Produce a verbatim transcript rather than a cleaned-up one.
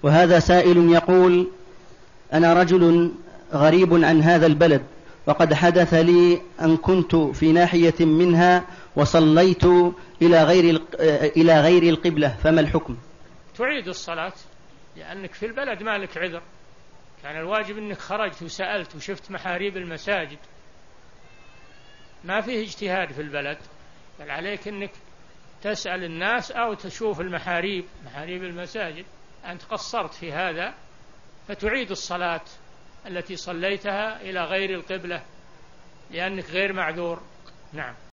وهذا سائل يقول: أنا رجل غريب عن هذا البلد، وقد حدث لي أن كنت في ناحية منها وصليت إلى غير إلى غير القبلة، فما الحكم؟ تعيد الصلاة، لأنك في البلد ما لك عذر. كان الواجب أنك خرجت وسألت وشفت محاريب المساجد، ما فيه اجتهاد في البلد، بل عليك أنك تسأل الناس أو تشوف المحاريب محاريب المساجد. أنت قصرت في هذا، فتعيد الصلاة التي صليتها إلى غير القبلة، لأنك غير معذور. نعم.